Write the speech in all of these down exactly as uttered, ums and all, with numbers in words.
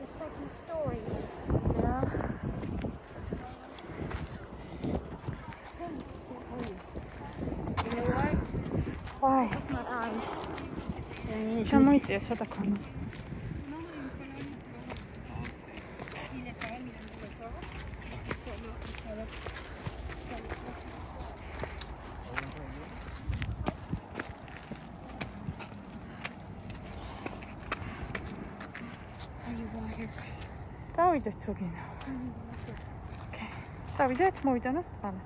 the second story. Yeah. You know why? Why? My eyes. Čemu jít? Co takového? تا ويدا تسوقينا. اوكي. تا ويدا تمويدا نستفعل.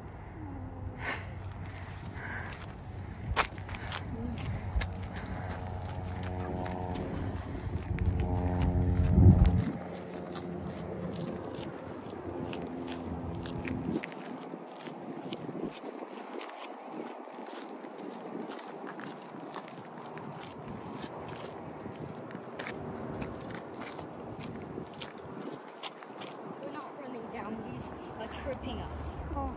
Tripping us. Oh.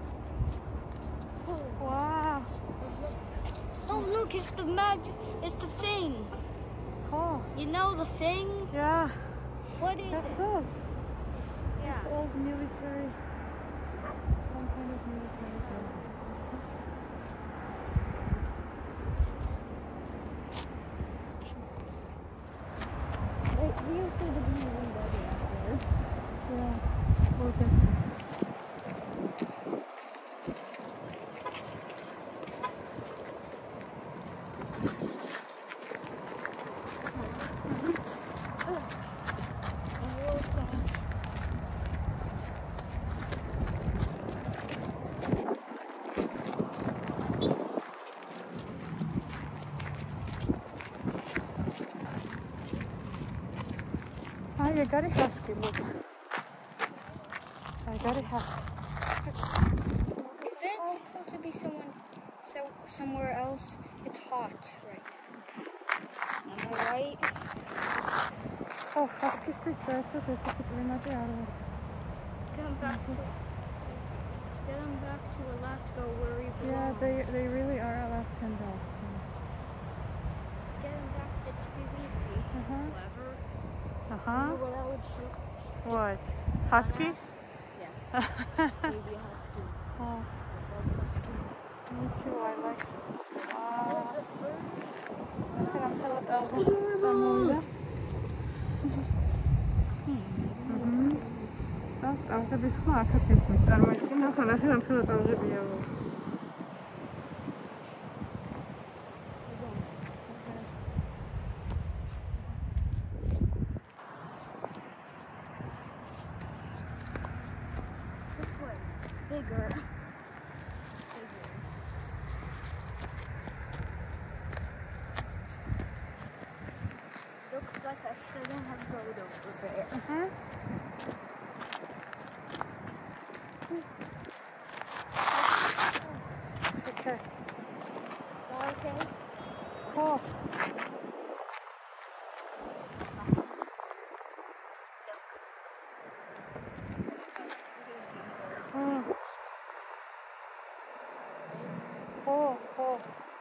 Oh. Wow. Oh look, it's the magic, it's the thing. Oh. You know the thing? Yeah. What is That's it? us. Yeah. It's old military. Some kind of military building. Wait, we usually the blue window there. Yeah. Okay. I got a husky, look. I got a husky. Is it supposed to be someone, so, somewhere else? It's hot right now. Am I right? Oh, huskies too certo, adesso ti prendete a Get them back to, get them back to Alaska where we belong. Yeah, they, they really are Alaskan dogs. Get them back to Tbilisi. Uh-huh. Whoever. Uh-huh. You know what I would shoot? What? Husky? Yeah. Maybe a husky. Oh. I love huskies. Me too, I like huskies. Wow. 그럼 펠럿하고 짠 자, ტალღები სხვა აქაც ისმის წარმოიდგინე, ახლა ნახე რამხელა ტალღებია. This way. Bigger. Bigger. Looks like I shouldn't have gone over there. Uh-huh. It's okay. Okay. Cool. Mm. Cool, cool.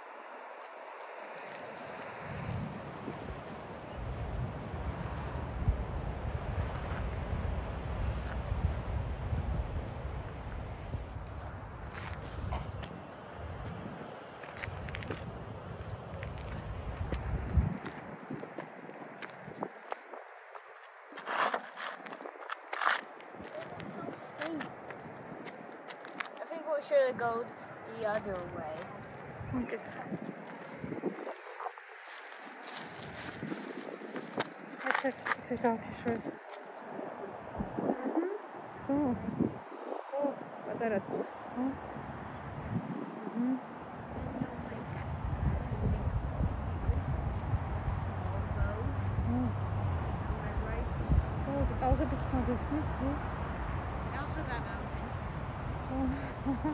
I think we should go the other way. Okay. Let's check, let's check out his shoes. Mm-hmm. Cool. Cool. What are the shoes? Huh? Mm-hmm. Oh, the other is not this one. I also got mountains. Oh.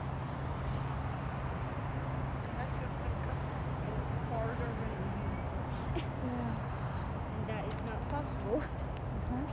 And that's just some co- farther than the universe. Yeah. And that is not possible. Uh-huh.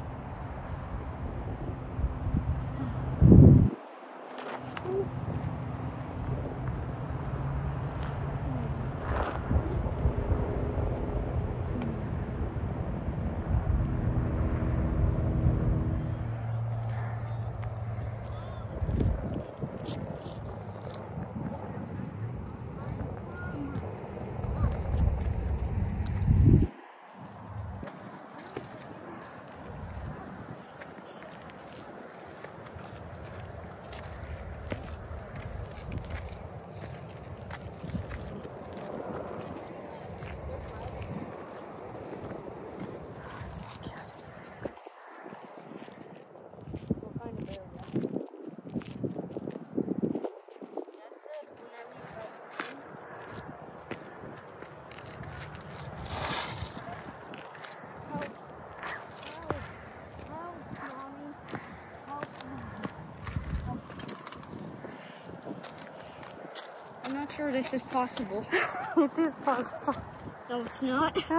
sure this is possible. It is possible. No, it's not. This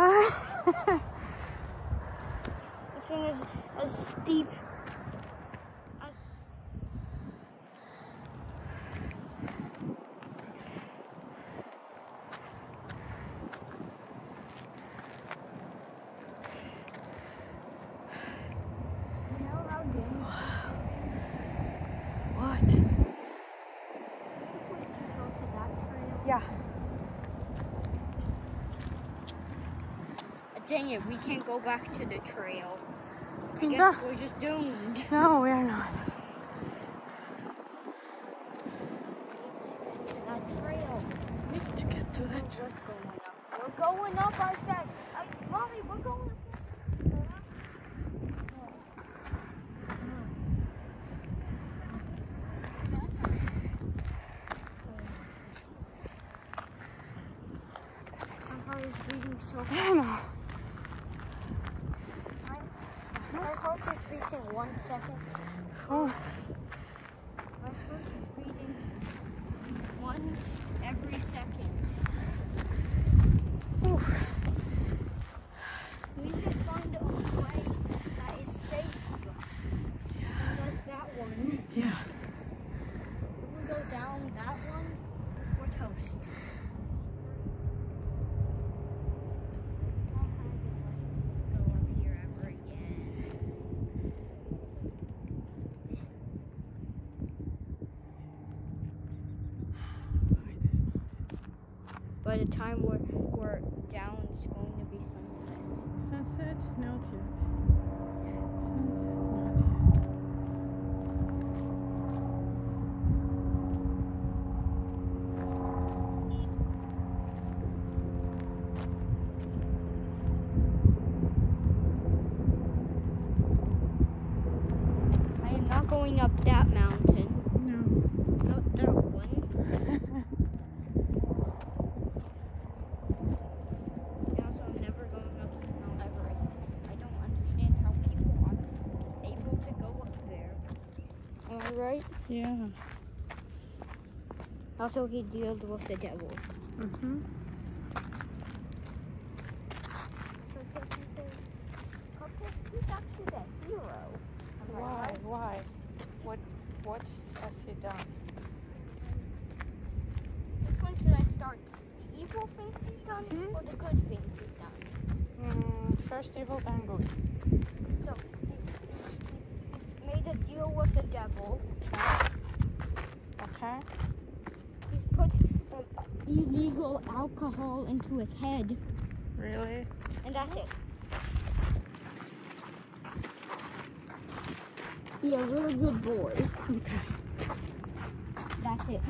thing is as steep as... You know how dangerous What? we just go to that trail? Yeah. Dang it, we can't go back to the trail. I Kinda? guess we're just doomed. No, we are not. That trail. We need to get to that What's trail. going up? We're going up, I said. I, Mommy, we're going up. My heart is beating so fast. I know. My heart is beating one second. Oh. My heart is beating once every second. Ooh. We need to find a way that is safe. And that's that one. Yeah. If we go down that one, we're toast. Go up here ever again. By the time we're, we're down, it's going to be sunset. Sunset? Not yet. Sunset, not yet. I am not going up that mountain. No. Not that one. Also, I'm never going up to Mount Everest. I don't understand how people are able to go up there. Am I right? Yeah. Also, he deals with the devil. Mm-hmm. He's actually the hero. Am I Why? right? Why? What? What has he done? Which one should I start? The evil things he's done Hmm? or the good things he's done? Mm, first evil, then good. So, he's, he's, he's made a deal with the devil. Okay. He's put um, illegal alcohol into his head. Really? And that's it. Be a really good boy. Okay. That's it.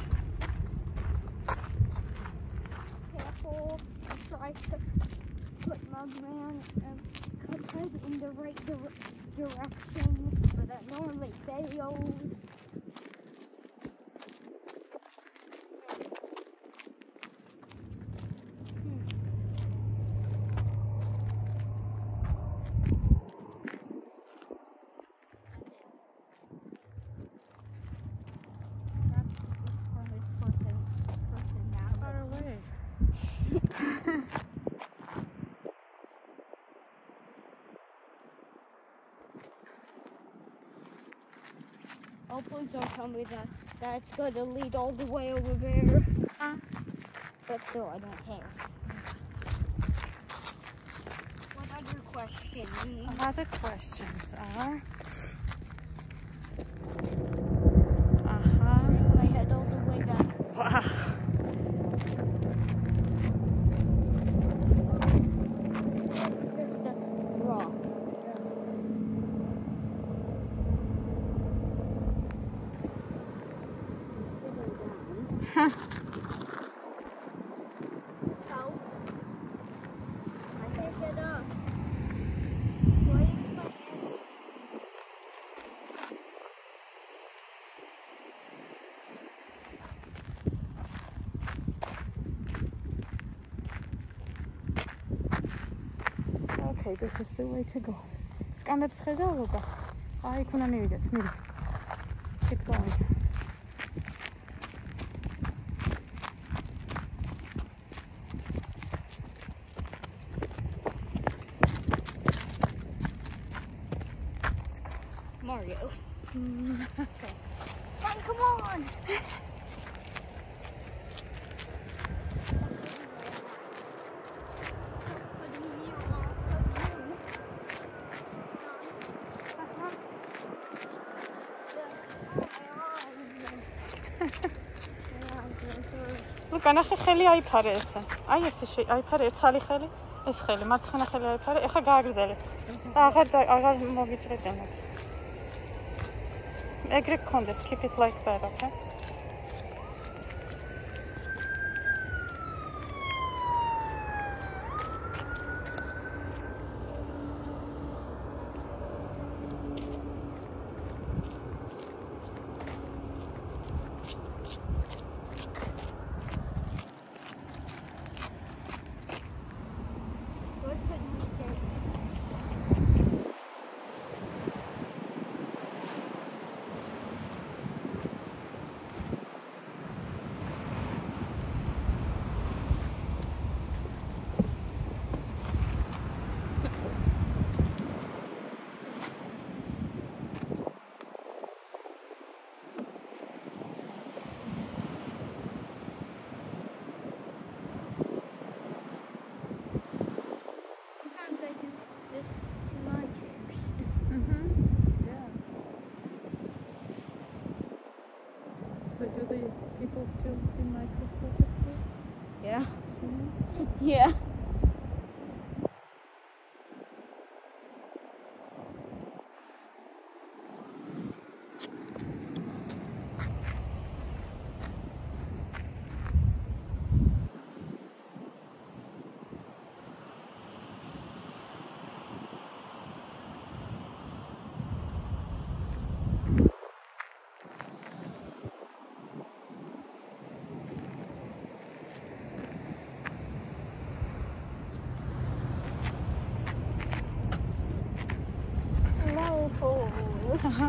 Careful. He tries to put Mugman and cut head in the right dir direction, but that normally fails. Far away. Oh, please don't tell me that that's going to lead all the way over there. Huh? But still, I don't care. What other questions? Other questions are. Uh-huh. Turning my head all the way back. Wow. There's the rock. I'm sitting down. Help. I can't get up. Why is my hands? Okay, this is the way to go. Ska lepsze droga. A jak ona nie widać. Mira. Keep going. Mario. Mm, okay. Fine, come on! ლუკა, ნახე ხელი აიფარე ესე. აი ესე შე აიფარე ერთალი ხელი. ეს ხელი, მარცხენა ხელი აიფარე. ეხლა გააგრძელე. და აღარ აღარ მოგიჭრედენო. ეგრე გქონდეს, keep it like that, okay? So do the people still see microscopically? Yeah. Mm-hmm. Yeah. Uh-huh.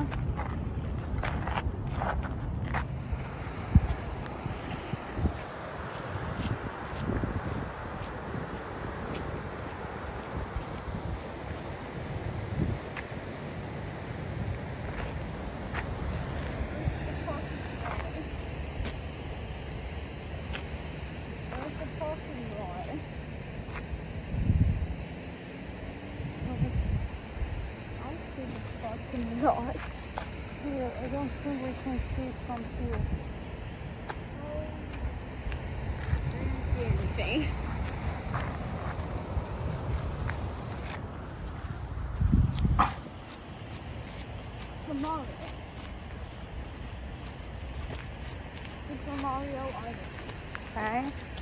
Not. Here, I don't think we can see it from here. I didn't see anything. The Mario. Super Mario Island. Okay.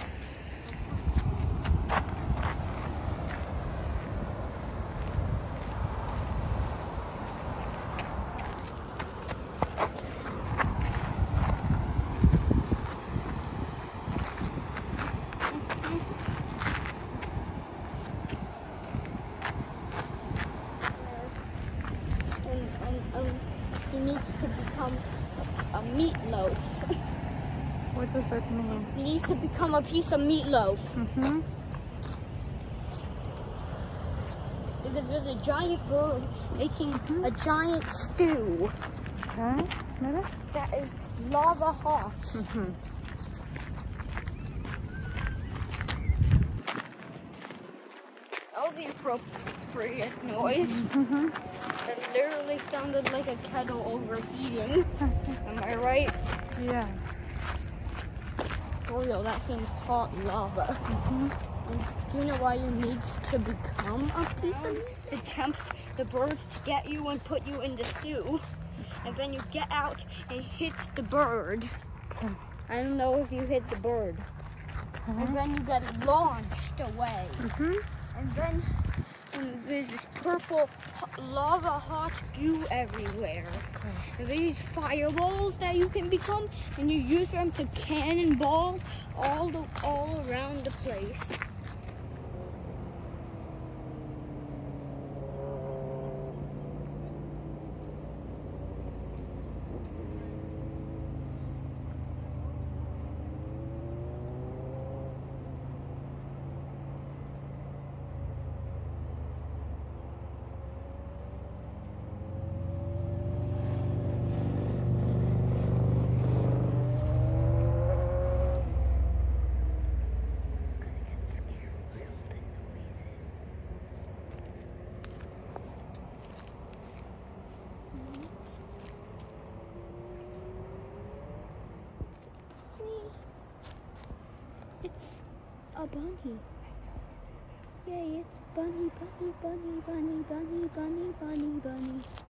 He needs to become a, a meatloaf. What does that mean? He needs to become a piece of meatloaf. Mm-hmm. Because there's a giant bird making mm-hmm. a giant stew. Okay. Maybe? That is lava hot. Mm-hmm. That was the appropriate noise. Mm-hmm. It literally sounded like a kettle overheating. Am I right? Yeah. Oh, yo, that thing's hot lava. Mm-hmm. And do you know why you need to become a piece of meat? To tempt the birds to get you and put you in the stew. And then you get out and hit the bird. Okay. I don't know if you hit the bird. Okay. And then you get launched away. Mm-hmm. And then and there's this purple lava hot goo everywhere. Okay. And these fireballs that you can become, and you use them to cannonball all the all around the place. a bunny. Yay, it's bunny, bunny, bunny, bunny, bunny, bunny, bunny, bunny.